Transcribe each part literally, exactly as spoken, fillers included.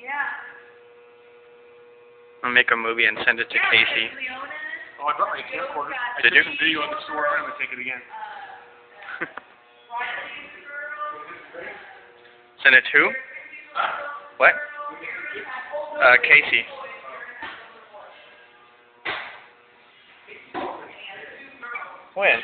I'll make a movie and send it to Casey. Oh, I brought my camcorder. I Did took you? some video in the store. I'm gonna take it again. Send it to? What? Uh, Casey. When?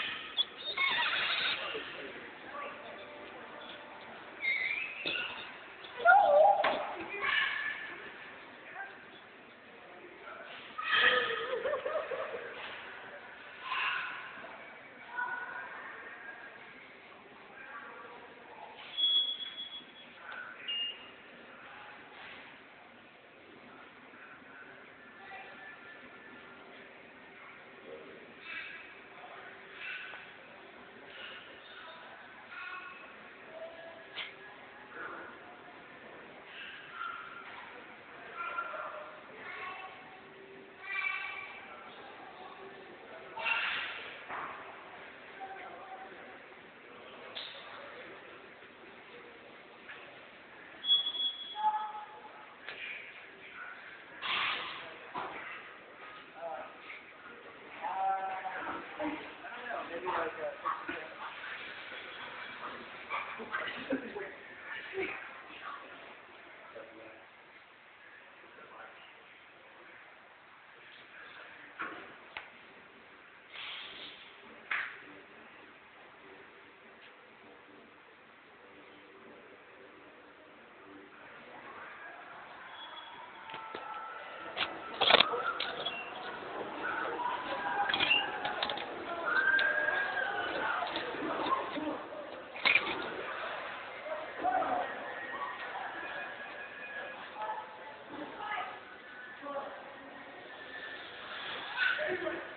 Thank you.